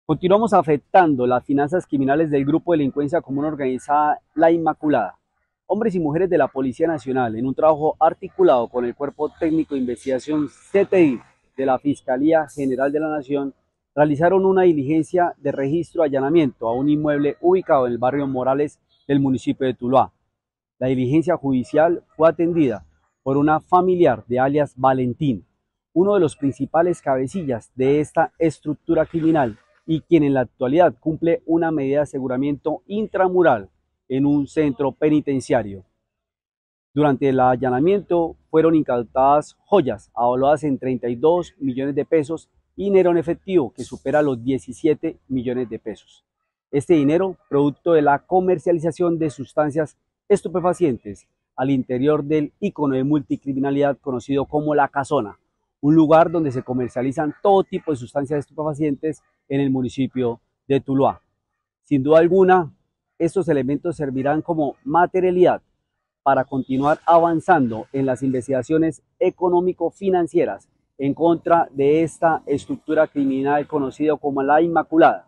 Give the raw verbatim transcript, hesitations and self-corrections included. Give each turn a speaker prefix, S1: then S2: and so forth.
S1: Continuamos afectando las finanzas criminales del grupo de delincuencia común organizada La Inmaculada. Hombres y mujeres de la Policía Nacional, en un trabajo articulado con el Cuerpo Técnico de Investigación C T I de la Fiscalía General de la Nación, realizaron una diligencia de registro allanamiento a un inmueble ubicado en el barrio Morales del municipio de Tuluá. La diligencia judicial fue atendida por una familiar de alias Valentín, uno de los principales cabecillas de esta estructura criminal y quien en la actualidad cumple una medida de aseguramiento intramural en un centro penitenciario. Durante el allanamiento fueron incautadas joyas avaluadas en treinta y dos millones de pesos y dinero en efectivo que supera los diecisiete millones de pesos. Este dinero, producto de la comercialización de sustancias estupefacientes al interior del ícono de multicriminalidad conocido como La Casona, un lugar donde se comercializan todo tipo de sustancias estupefacientes en el municipio de Tuluá. Sin duda alguna, estos elementos servirán como materialidad para continuar avanzando en las investigaciones económico-financieras en contra de esta estructura criminal conocida como La Inmaculada,